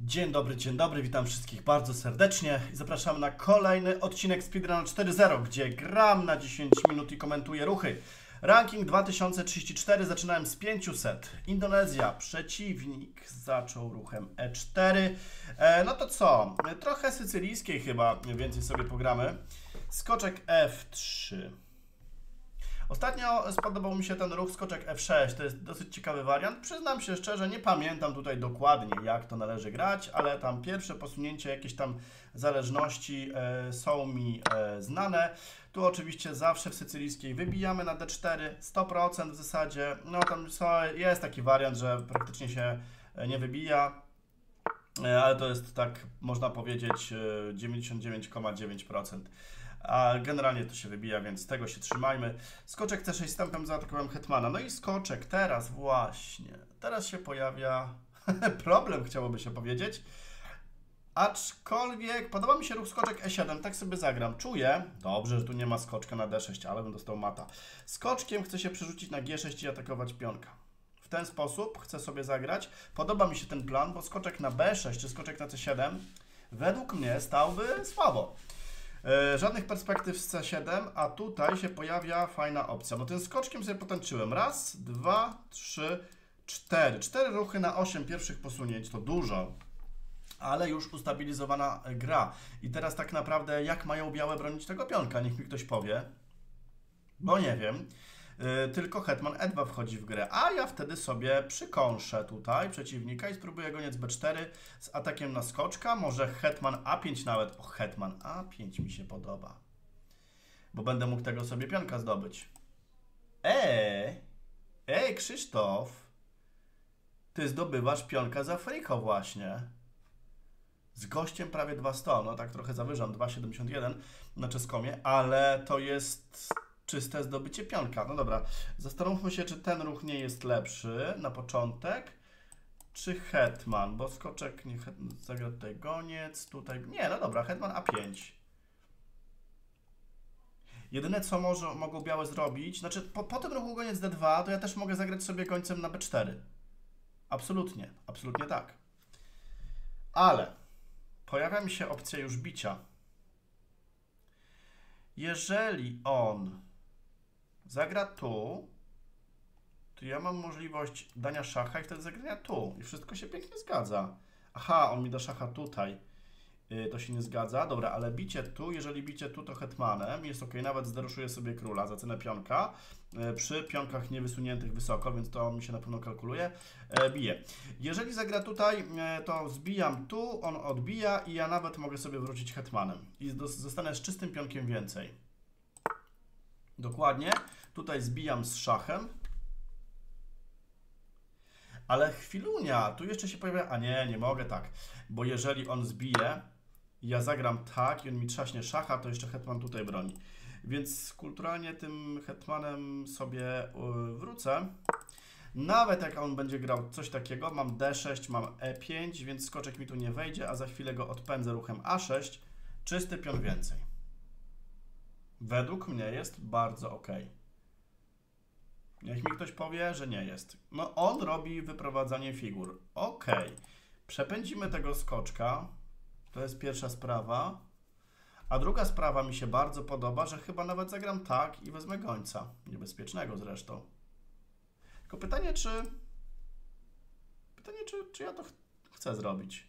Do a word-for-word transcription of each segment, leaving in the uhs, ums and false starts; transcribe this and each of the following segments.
Dzień dobry, dzień dobry, witam wszystkich bardzo serdecznie i zapraszam na kolejny odcinek Speedrun cztery zero, gdzie gram na dziesięć minut i komentuję ruchy. Ranking dwa tysiące trzydzieści cztery, zaczynałem z pięciuset. Indonezja, przeciwnik zaczął ruchem E cztery. E, no to co? Trochę sycylijskiej chyba więcej sobie pogramy. Skoczek F trzy. Ostatnio spodobał mi się ten ruch skoczek F sześć, to jest dosyć ciekawy wariant. Przyznam się szczerze, nie pamiętam tutaj dokładnie, jak to należy grać, ale tam pierwsze posunięcie, jakieś tam zależności e, są mi e, znane. Tu oczywiście zawsze w sycylijskiej wybijamy na D cztery, sto procent w zasadzie. No tam jest taki wariant, że praktycznie się nie wybija, e, ale to jest tak, można powiedzieć, dziewięćdziesiąt dziewięć przecinek dziewięć procent. A generalnie to się wybija, więc z tego się trzymajmy. Skoczek C sześć wstępem zaatakowałem hetmana. No i skoczek teraz właśnie. Teraz się pojawia problem, chciałoby się powiedzieć. Aczkolwiek podoba mi się ruch skoczek E siedem, tak sobie zagram. Czuję, dobrze, że tu nie ma skoczka na D sześć, ale bym dostał mata. Skoczkiem chcę się przerzucić na G sześć i atakować pionka. W ten sposób chcę sobie zagrać. Podoba mi się ten plan, bo skoczek na B sześć czy skoczek na C siedem według mnie stałby słabo. Żadnych perspektyw z C siedem, a tutaj się pojawia fajna opcja. No tym skoczkiem sobie potańczyłem. Raz, dwa, trzy, cztery. Cztery ruchy na osiem pierwszych posunięć, to dużo, ale już ustabilizowana gra. I teraz tak naprawdę jak mają białe bronić tego pionka? Niech mi ktoś powie, bo nie wiem. Yy, tylko hetman E dwa wchodzi w grę, a ja wtedy sobie przykąszę tutaj przeciwnika i spróbuję goniec B cztery z atakiem na skoczka, może hetman A pięć nawet. O, hetman A pięć mi się podoba, bo będę mógł tego sobie pionka zdobyć. Ej, ej Krzysztof, ty zdobywasz pionka za friko właśnie. Z gościem prawie dwa sto, no tak trochę zawyżam, dwa siedemdziesiąt jeden na czeskomie, ale to jest czyste zdobycie pionka. No dobra, zastanówmy się, czy ten ruch nie jest lepszy na początek, czy hetman, bo skoczek, nie zagra tutaj goniec, tutaj, nie, no dobra, hetman A pięć. Jedyne, co może, mogą białe zrobić, znaczy po, po tym ruchu goniec D dwa, to ja też mogę zagrać sobie końcem na B cztery. Absolutnie, absolutnie tak. Ale pojawia mi się opcja już bicia. Jeżeli on zagra tu, to ja mam możliwość dania szacha i wtedy zagrania tu. I wszystko się pięknie zgadza. Aha, on mi da szacha tutaj. Yy, to się nie zgadza. Dobra, ale bicie tu, jeżeli bicie tu, to hetmanem. Jest ok, nawet zderuszuję sobie króla za cenę pionka. Yy, przy pionkach niewysuniętych wysoko, więc to mi się na pewno kalkuluje. Yy, bije. Jeżeli zagra tutaj, yy, to zbijam tu, on odbija i ja nawet mogę sobie wrócić hetmanem. I zostanę z czystym pionkiem więcej. Dokładnie. Tutaj zbijam z szachem. Ale chwilunia, tu jeszcze się pojawia, a nie, nie mogę tak, bo jeżeli on zbije, ja zagram tak i on mi trzaśnie szacha, to jeszcze hetman tutaj broni. Więc kulturalnie tym hetmanem sobie wrócę. Nawet jak on będzie grał coś takiego, mam D sześć, mam E pięć, więc skoczek mi tu nie wejdzie, a za chwilę go odpędzę ruchem A sześć, czysty pion więcej. Według mnie jest bardzo ok. Niech mi ktoś powie, że nie jest. No on robi wyprowadzanie figur. Ok. Przepędzimy tego skoczka. To jest pierwsza sprawa. A druga sprawa mi się bardzo podoba, że chyba nawet zagram tak i wezmę gońca. Niebezpiecznego zresztą. Tylko pytanie, czy... Pytanie, czy, czy ja to ch chcę zrobić.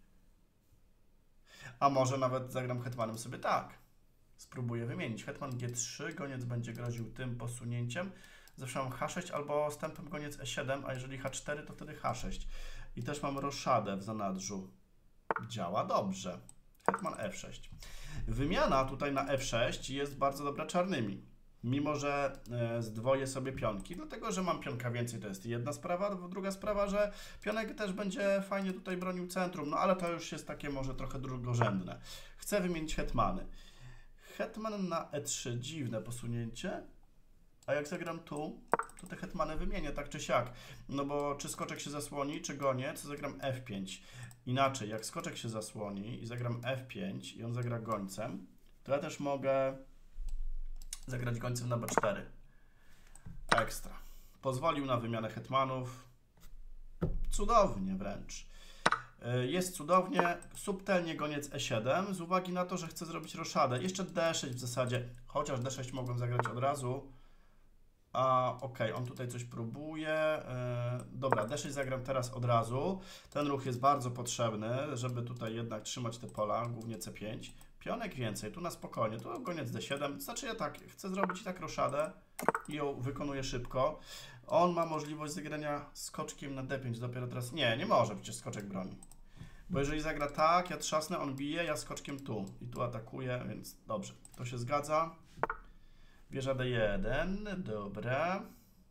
A może nawet zagram hetmanem sobie tak. Spróbuję wymienić. Hetman G trzy, goniec będzie groził tym posunięciem. Zawsze mam H sześć albo stępem goniec E siedem, a jeżeli H cztery, to wtedy H sześć. I też mam roszadę w zanadrzu. Działa dobrze. Hetman F sześć. Wymiana tutaj na F sześć jest bardzo dobra czarnymi. Mimo że e, zdwoję sobie pionki, dlatego że mam pionka więcej, to jest jedna sprawa. Druga sprawa, że pionek też będzie fajnie tutaj bronił centrum, no ale to już jest takie może trochę drugorzędne. Chcę wymienić hetmany. Hetman na E trzy, dziwne posunięcie. A jak zagram tu, to te hetmany wymienię tak czy siak. No bo czy skoczek się zasłoni, czy goniec, to zagram F pięć. Inaczej, jak skoczek się zasłoni i zagram F pięć i on zagra gońcem, to ja też mogę zagrać gońcem na B cztery. Ekstra. Pozwolił na wymianę hetmanów. Cudownie wręcz. Jest cudownie, subtelnie goniec e siedem, z uwagi na to, że chcę zrobić roszadę. Jeszcze d sześć w zasadzie, chociaż d sześć mogłem zagrać od razu. A ok, on tutaj coś próbuje. Yy, dobra, d sześć zagram teraz od razu. Ten ruch jest bardzo potrzebny, żeby tutaj jednak trzymać te pola, głównie c pięć. Pionek więcej, tu na spokojnie, tu goniec d siedem. Znaczy ja tak, chcę zrobić i tak roszadę i ją wykonuję szybko. On ma możliwość zagrania skoczkiem na d pięć dopiero teraz. Nie, nie może, przecież skoczek broni. Bo jeżeli zagra tak, ja trzasnę, on bije, ja skoczkiem tu. I tu atakuję, więc dobrze, to się zgadza. Wieża d jeden, dobra.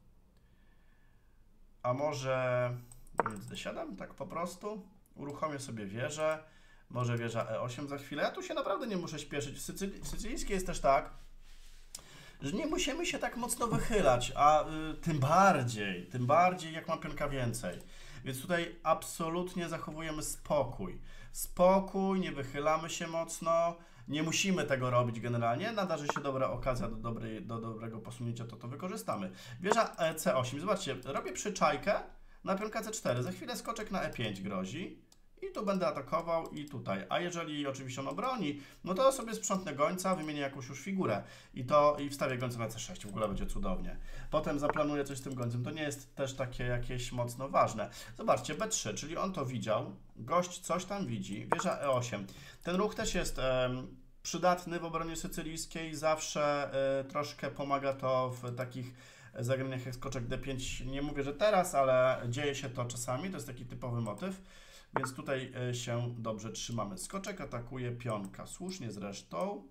A może goniec d siedem, tak po prostu? Uruchomię sobie wieżę. Może wieża e osiem za chwilę. Ja tu się naprawdę nie muszę śpieszyć. W, Sycyl w sycylijskiej jest też tak, że nie musimy się tak mocno wychylać, a y, tym bardziej, tym bardziej jak mam pionka więcej. Więc tutaj absolutnie zachowujemy spokój. Spokój, nie wychylamy się mocno, nie musimy tego robić generalnie. Nadarzy się dobra okazja do, dobrej, do dobrego posunięcia, to to wykorzystamy. Wieża c osiem, zobaczcie, robię przyczajkę na pionka c cztery, za chwilę skoczek na e pięć grozi. I tu będę atakował i tutaj. A jeżeli oczywiście on obroni, no to sobie sprzątnę gońca, wymienię jakąś już figurę i to i wstawię gońca na c sześć. W ogóle będzie cudownie. Potem zaplanuję coś z tym gońcem. To nie jest też takie jakieś mocno ważne. Zobaczcie, b trzy, czyli on to widział. Gość coś tam widzi. Wieża e osiem. Ten ruch też jest e, przydatny w obronie sycylijskiej. Zawsze e, troszkę pomaga to w takich zagraniach jak skoczek d pięć. Nie mówię, że teraz, ale dzieje się to czasami. To jest taki typowy motyw. Więc tutaj się dobrze trzymamy. Skoczek atakuje pionka. Słusznie zresztą.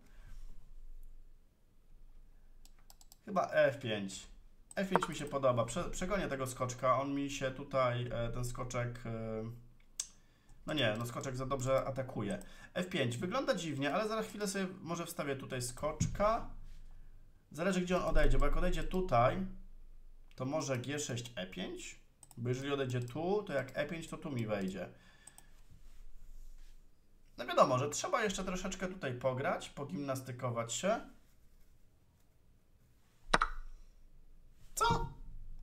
Chyba e f pięć. e f pięć mi się podoba. Prze przegonię tego skoczka. On mi się tutaj, ten skoczek... No nie, no skoczek za dobrze atakuje. e f pięć. Wygląda dziwnie, ale za chwilę sobie może wstawię tutaj skoczka. Zależy, gdzie on odejdzie, bo jak odejdzie tutaj, to może g sześć e pięć. Bo jeżeli odejdzie tu, to jak e pięć, to tu mi wejdzie. No wiadomo, że trzeba jeszcze troszeczkę tutaj pograć, pogimnastykować się. Co?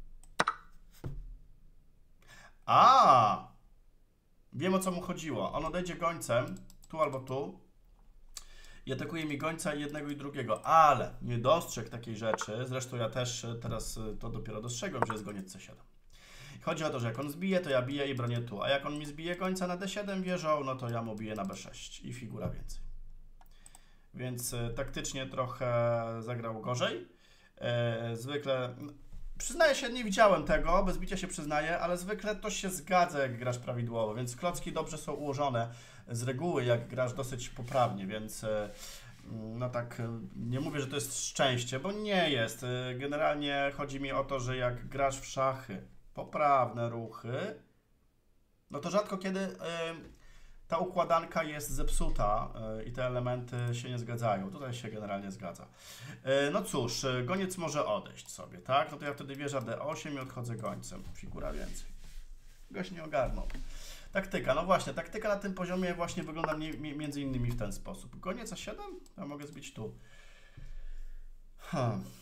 A, wiem, o co mu chodziło. On odejdzie gońcem, tu albo tu, i atakuje mi gońca jednego i drugiego, ale nie dostrzegł takiej rzeczy. Zresztą ja też teraz to dopiero dostrzegłem, że jest goniec c siedem. Chodzi o to, że jak on zbije, to ja biję i bronię tu, a jak on mi zbije gońca na d siedem wieżą, no to ja mu biję na b sześć i figura więcej. Więc y, taktycznie trochę zagrał gorzej. E, zwykle, przyznaję się, nie widziałem tego, bez bicia się przyznaję, ale zwykle to się zgadza, jak grasz prawidłowo, więc klocki dobrze są ułożone z reguły, jak grasz dosyć poprawnie, więc... Y, no tak, nie mówię, że to jest szczęście, bo nie jest. Generalnie chodzi mi o to, że jak grasz w szachy, poprawne ruchy, no to rzadko kiedy y, ta układanka jest zepsuta y, i te elementy się nie zgadzają. Tutaj się generalnie zgadza. Y, no cóż, y, goniec może odejść sobie, tak? No to ja wtedy wieża d osiem i odchodzę gońcem. Figura więcej. Gość nie ogarnął. Taktyka, no właśnie, taktyka na tym poziomie właśnie wygląda między innymi w ten sposób. Goniec a siedem? Ja mogę zbić tu. Hmm.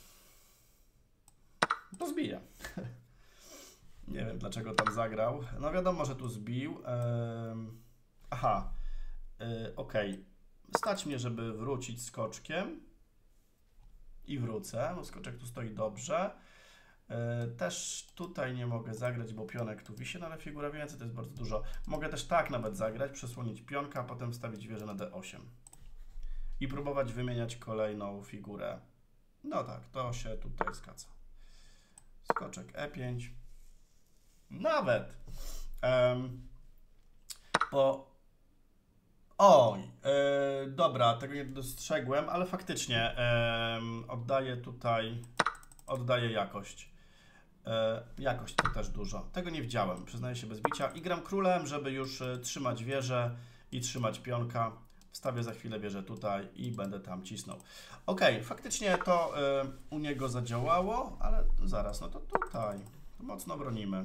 To zbiję. Nie wiem, dlaczego tam zagrał. No wiadomo, że tu zbił. Ehm, aha. Yy, ok. Stać mnie, żeby wrócić skoczkiem. I wrócę. No skoczek tu stoi dobrze. Yy, też tutaj nie mogę zagrać, bo pionek tu wisi, no ale figura więcej to jest bardzo dużo. Mogę też tak nawet zagrać, przesłonić pionka, a potem wstawić wieżę na d osiem. I próbować wymieniać kolejną figurę. No tak, to się tutaj zgadza. Skoczek e pięć. Nawet. Um, bo... Oj, yy, dobra, tego nie dostrzegłem, ale faktycznie yy, oddaję tutaj, oddaję jakość. Yy, jakość to też dużo. Tego nie widziałem, przyznaję się bez bicia. I gram królem, żeby już y, trzymać wieżę i trzymać pionka. Wstawię za chwilę wieżę tutaj i będę tam cisnął. Ok, faktycznie to y, u niego zadziałało, ale zaraz, no to tutaj mocno bronimy.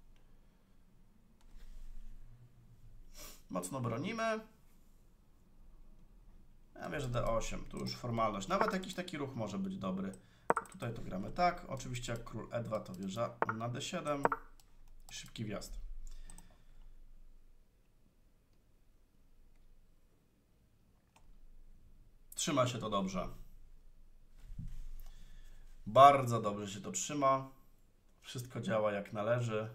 Mocno bronimy. Ja wierzę d osiem, tu już formalność. Nawet jakiś taki ruch może być dobry. Tutaj to gramy tak. Oczywiście jak król e dwa to wieża na d siedem. Szybki wjazd. Trzyma się to dobrze. Bardzo dobrze się to trzyma. Wszystko działa jak należy.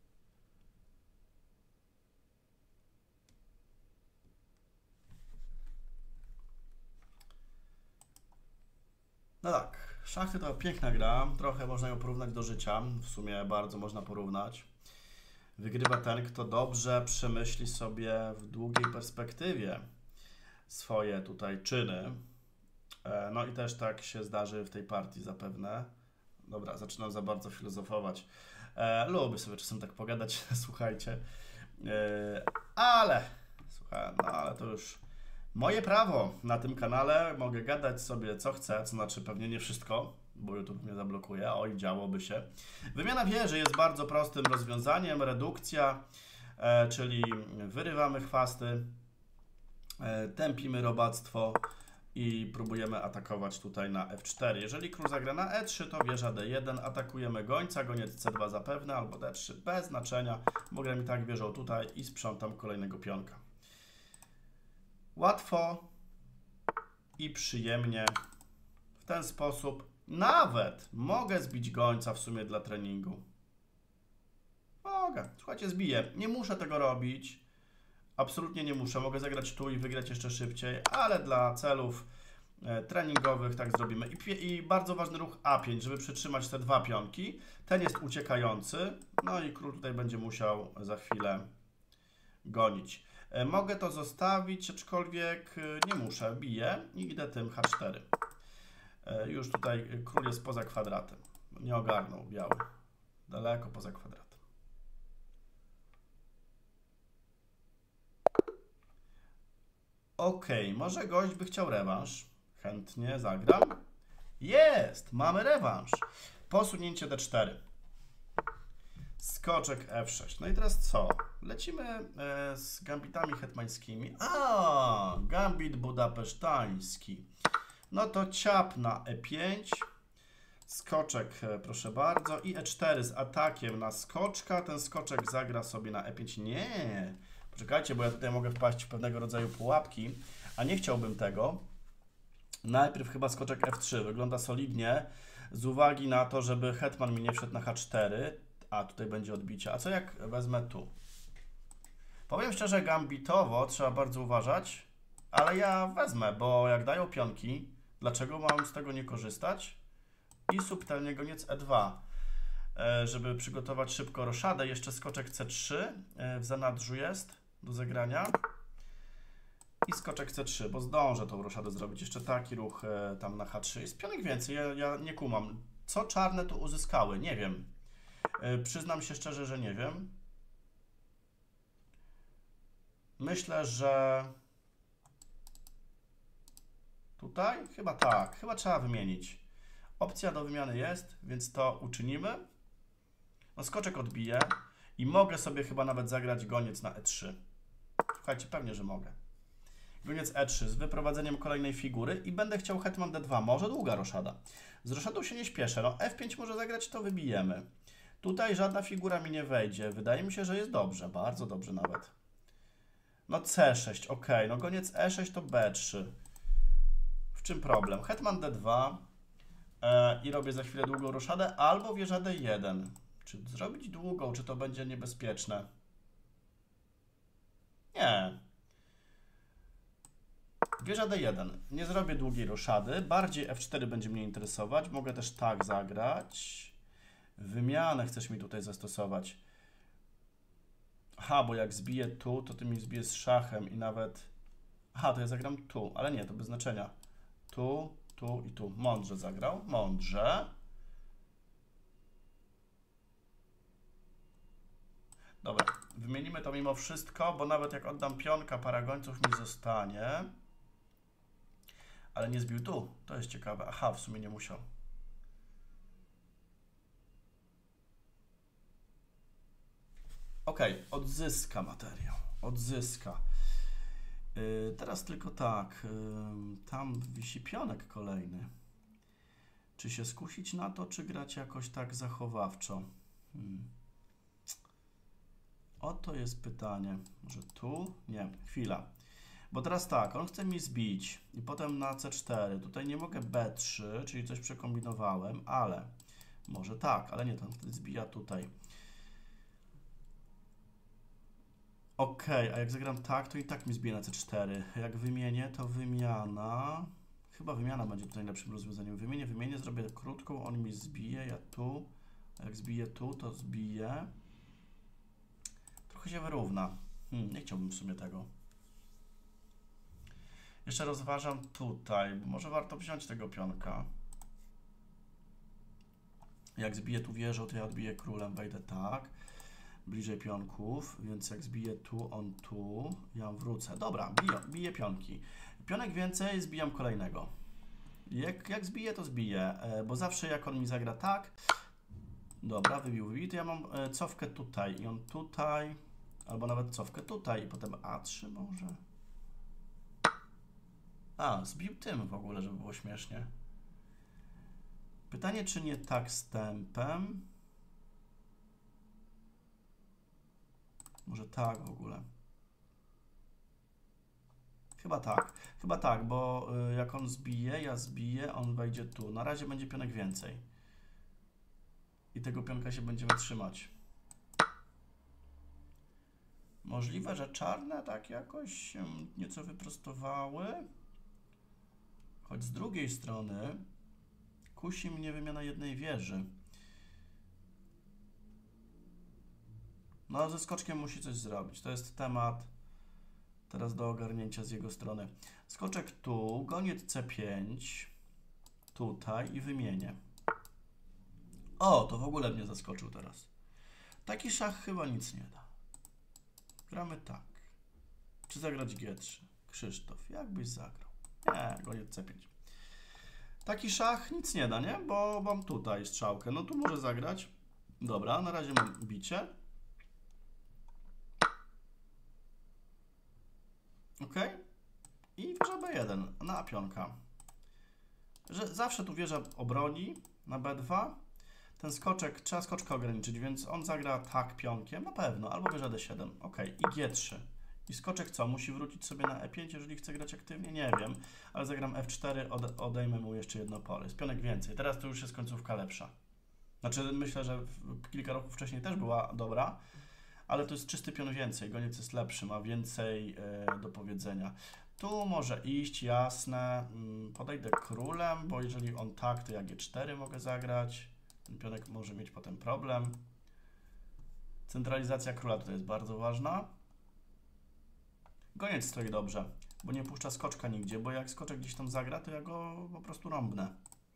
No tak, szachy to piękna gra. Trochę można ją porównać do życia. W sumie bardzo można porównać. Wygrywa ten, kto dobrze przemyśli sobie w długiej perspektywie swoje tutaj czyny. No i też tak się zdarzy w tej partii zapewne. Dobra, zaczynam za bardzo filozofować. E, lubię sobie czasem tak pogadać, słuchajcie. E, ale, słuchaj, no ale to już moje prawo na tym kanale. Mogę gadać sobie co chcę, to znaczy pewnie nie wszystko, bo YouTube mnie zablokuje. Oj, działoby się. Wymiana wieży jest bardzo prostym rozwiązaniem. Redukcja, e, czyli wyrywamy chwasty, e, tępimy robactwo i próbujemy atakować tutaj na F cztery. Jeżeli król zagra na E trzy, to wieża D jeden, atakujemy gońca, goniec C dwa zapewne, albo D trzy, bez znaczenia, bo gram i tak wieżą tutaj i sprzątam kolejnego pionka. Łatwo i przyjemnie. W ten sposób nawet mogę zbić gońca w sumie dla treningu. Mogę. Słuchajcie, zbiję. Nie muszę tego robić. Absolutnie nie muszę. Mogę zagrać tu i wygrać jeszcze szybciej, ale dla celów e, treningowych tak zrobimy. I, I bardzo ważny ruch A pięć, żeby przytrzymać te dwa pionki. Ten jest uciekający. No i król tutaj będzie musiał za chwilę gonić. E, mogę to zostawić, aczkolwiek e, nie muszę. Biję i idę tym H cztery. E, już tutaj król jest poza kwadratem. Nie ogarnął biały. Daleko poza kwadratem. Ok, może gość by chciał rewanż. Chętnie zagram. Jest! Mamy rewanż. Posunięcie D cztery. Skoczek F sześć. No i teraz co? Lecimy e, z gambitami hetmańskimi. A, gambit budapesztański. No to ciap na E pięć. Skoczek, e, proszę bardzo. I E cztery z atakiem na skoczka. Ten skoczek zagra sobie na E pięć. Nie! Poczekajcie, bo ja tutaj mogę wpaść w pewnego rodzaju pułapki, a nie chciałbym tego. Najpierw chyba skoczek F trzy. Wygląda solidnie, z uwagi na to, żeby hetman mi nie wszedł na H cztery, a tutaj będzie odbicie. A co jak wezmę tu? Powiem szczerze, gambitowo trzeba bardzo uważać, ale ja wezmę, bo jak dają pionki, dlaczego mam z tego nie korzystać? I subtelnie goniec E dwa. Żeby przygotować szybko roszadę. Jeszcze skoczek C trzy w zanadrzu jest do zagrania. I skoczek C trzy, bo zdążę tą roszadę zrobić. Jeszcze taki ruch tam na H trzy. Jest pionek więcej, ja, ja nie kumam. Co czarne tu uzyskały? Nie wiem. Przyznam się szczerze, że nie wiem. Myślę, że tutaj? Chyba tak. Chyba trzeba wymienić. Opcja do wymiany jest, więc to uczynimy. No skoczek odbije i mogę sobie chyba nawet zagrać goniec na E trzy. Słuchajcie, pewnie, że mogę. Goniec E trzy z wyprowadzeniem kolejnej figury i będę chciał hetman D dwa. Może długa roszada. Z roszadą się nie śpieszę. No F pięć może zagrać, to wybijemy. Tutaj żadna figura mi nie wejdzie. Wydaje mi się, że jest dobrze. Bardzo dobrze nawet. No C sześć, ok. No goniec E sześć to B trzy. W czym problem? Hetman D dwa e, i robię za chwilę długą roszadę albo wieża D jeden. Czy zrobić długą, czy to będzie niebezpieczne? Nie. Wieża D jeden. Nie zrobię długiej roszady. Bardziej F cztery będzie mnie interesować. Mogę też tak zagrać. Wymianę chcesz mi tutaj zastosować. Aha, bo jak zbiję tu, to ty mi zbijesz z szachem i nawet... Aha, to ja zagram tu, ale nie, to bez znaczenia. Tu, tu i tu. Mądrze zagrał. Mądrze. Dobra, wymienimy to mimo wszystko, bo nawet jak oddam pionka, para gońców mi zostanie. Ale nie zbił tu. To jest ciekawe. Aha, w sumie nie musiał. Ok, odzyska materiał. Odzyska. Yy, teraz tylko tak. Yy, tam wisi pionek kolejny. Czy się skusić na to, czy grać jakoś tak zachowawczo? Hmm. Oto jest pytanie. Może tu? Nie, chwila. Bo teraz tak, on chce mi zbić i potem na C cztery. Tutaj nie mogę B trzy, czyli coś przekombinowałem, ale może tak, ale nie, to on wtedy zbija tutaj. Ok, a jak zagram tak, to i tak mi zbije na C cztery. Jak wymienię, to wymiana... Chyba wymiana będzie tutaj lepszym rozwiązaniem. Wymienię, wymienię, zrobię krótką, on mi zbije, ja tu. A jak zbiję tu, to zbiję. Trochę się wyrówna. Hmm, nie chciałbym w sumie tego. Jeszcze rozważam tutaj, bo może warto wziąć tego pionka. Jak zbiję tu wieżą, to ja odbiję królem, wejdę tak. Bliżej pionków, więc jak zbiję tu, on tu, ja wrócę. Dobra, biję, biję pionki. Pionek więcej, zbijam kolejnego. Jak, jak zbiję, to zbiję, bo zawsze jak on mi zagra tak, dobra, wybił, wybił, to ja mam cofkę tutaj i on tutaj, albo nawet cofkę tutaj i potem A trzy może. A, zbił tym w ogóle, żeby było śmiesznie. Pytanie, czy nie tak z tempem? Może tak w ogóle. Chyba tak. Chyba tak, bo y, jak on zbije, ja zbiję, on wejdzie tu. Na razie będzie pionek więcej. I tego pionka się będziemy trzymać. Możliwe, że czarne tak jakoś się nieco wyprostowały. Choć z drugiej strony kusi mnie wymiana jednej wieży. No, ze skoczkiem musi coś zrobić. To jest temat teraz do ogarnięcia z jego strony. Skoczek tu, goniec C pięć, tutaj i wymienię. O, to w ogóle mnie zaskoczył teraz. Taki szach chyba nic nie da. Gramy tak. Czy zagrać G trzy? Krzysztof, jakbyś zagrał? Nie, goniec C pięć. Taki szach nic nie da, nie? Bo mam tutaj strzałkę. No tu może zagrać. Dobra, na razie mam bicie. Ok. I wieża B jeden na pionka. Że zawsze tu wieża obroni na B dwa. Ten skoczek, trzeba skoczka ograniczyć, więc on zagra tak pionkiem, na pewno, albo wieża D siedem. Ok. I G trzy. I skoczek co? Musi wrócić sobie na E pięć, jeżeli chce grać aktywnie? Nie wiem, ale zagram F cztery, ode odejmę mu jeszcze jedno pole. Jest pionek więcej. Teraz to już jest końcówka lepsza. Znaczy, myślę, że kilka ruchów wcześniej też była dobra, ale to jest czysty pion więcej. Goniec jest lepszy, ma więcej yy, do powiedzenia. Tu może iść, jasne. Yy, podejdę królem, bo jeżeli on tak, to ja G cztery mogę zagrać. Ten pionek może mieć potem problem. Centralizacja króla tutaj jest bardzo ważna. Goniec stoi dobrze, bo nie puszcza skoczka nigdzie, bo jak skoczek gdzieś tam zagra, to ja go po prostu rąbnę.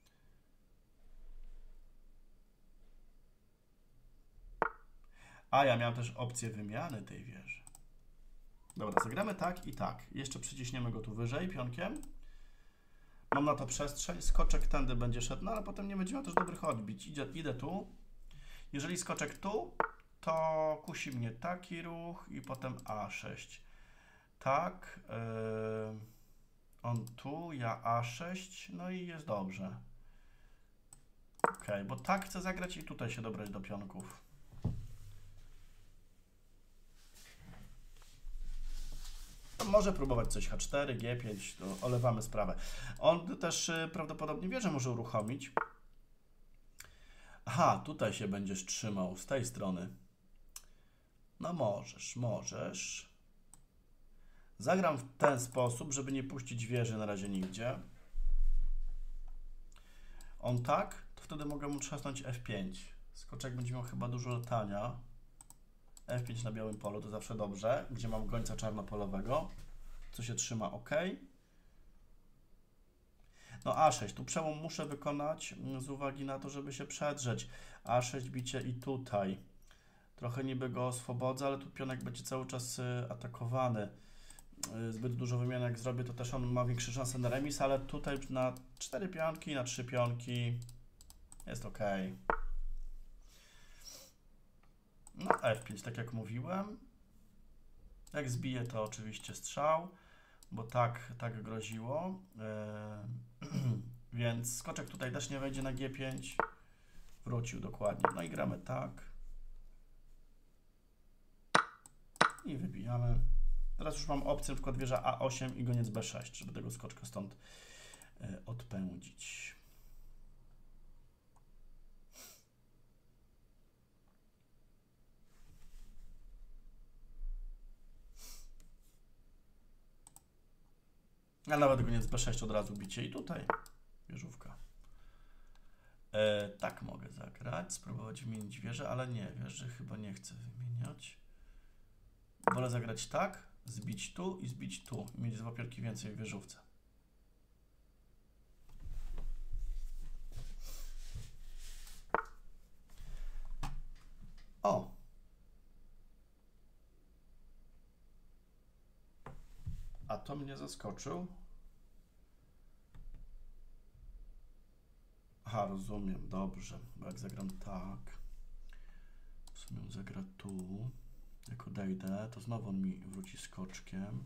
A ja miałem też opcję wymiany tej wieży. Dobra, zagramy tak i tak. Jeszcze przyciśniemy go tu wyżej pionkiem. Mam na to przestrzeń. Skoczek tędy będzie szedł, no ale potem nie będzie miał też dobrych odbić. Idę, idę tu. Jeżeli skoczek tu, to kusi mnie taki ruch i potem A sześć. Tak. Yy, on tu, ja A sześć, no i jest dobrze. Ok, bo tak chcę zagrać i tutaj się dobrać do pionków. To może próbować coś H cztery, G pięć, to olewamy sprawę. On też y, prawdopodobnie wieżę może uruchomić. Aha, tutaj się będziesz trzymał, z tej strony. No możesz, możesz. Zagram w ten sposób, żeby nie puścić wieży na razie nigdzie. On tak, to wtedy mogę mu trzasnąć F pięć. Skoczek będzie miał chyba dużo latania. F pięć na białym polu to zawsze dobrze, gdzie mam gońca czarnopolowego, co się trzyma ok. No A sześć, tu przełom muszę wykonać z uwagi na to, żeby się przedrzeć. A sześć bicie i tutaj. Trochę niby go oswobodzę, ale tu pionek będzie cały czas atakowany. Zbyt dużo wymian jak zrobię, to też on ma większe szanse na remis, ale tutaj na cztery pionki, na trzy pionki jest ok. No F pięć, tak jak mówiłem. Jak zbiję, to oczywiście strzał, bo tak, tak groziło. Yy, więc skoczek tutaj też nie wejdzie na G pięć. Wrócił dokładnie. No i gramy tak. I wybijamy. Teraz już mam opcję, na przykład wieża A osiem i goniec B sześć, żeby tego skoczka stąd y, odpędzić. A nawet goniec B sześć od razu bicie i tutaj wieżówka. E, tak mogę zagrać, spróbować wymienić wieżę, ale nie, wieży chyba nie chcę wymieniać. Wolę zagrać tak, zbić tu i zbić tu i mieć dwa pionki więcej w wieżówce. O! A to mnie zaskoczył. Aha, rozumiem, dobrze. Bo jak zagram tak, w sumie on zagra tu, jak odejdę, to znowu on mi wróci skoczkiem.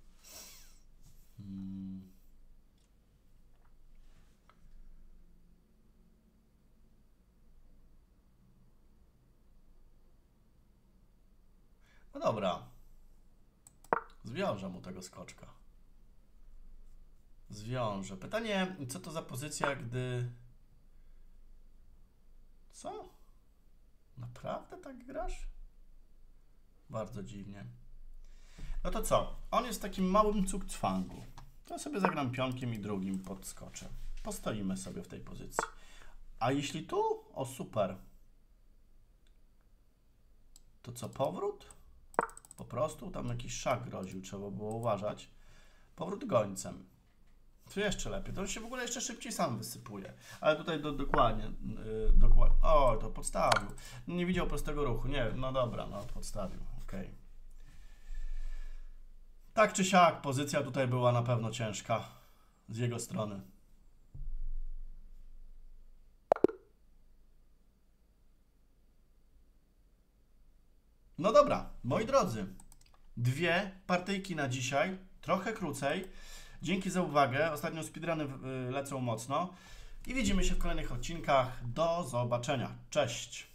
Hmm. No dobra. Zwiążę mu tego skoczka. Zwiążę. Pytanie, co to za pozycja, gdy... Co? Naprawdę tak grasz? Bardzo dziwnie. No to co? On jest w takim małym cukcwangu. To sobie zagram pionkiem i drugim podskoczę. Postoimy sobie w tej pozycji. A jeśli tu? O, super. To co, powrót? Po prostu tam jakiś szach groził, trzeba było uważać. Powrót gońcem. To jeszcze lepiej. To on się w ogóle jeszcze szybciej sam wysypuje. Ale tutaj do, dokładnie, yy, dokładnie. O, to podstawił. Nie widział prostego ruchu. Nie, no dobra, no podstawił. Okej. Okay. Tak czy siak, pozycja tutaj była na pewno ciężka z jego strony. No dobra, moi drodzy. Dwie partyjki na dzisiaj. Trochę krócej. Dzięki za uwagę. Ostatnio speedruny lecą mocno. I widzimy się w kolejnych odcinkach. Do zobaczenia. Cześć!